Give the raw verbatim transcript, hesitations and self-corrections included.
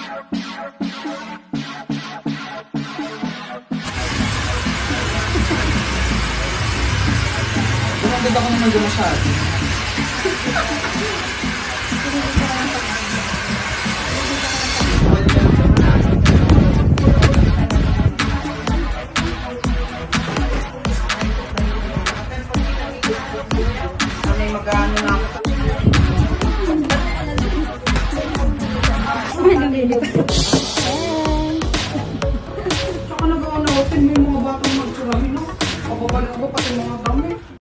Gumaganda ko naman doon masyado. Ano yung magkano na ako?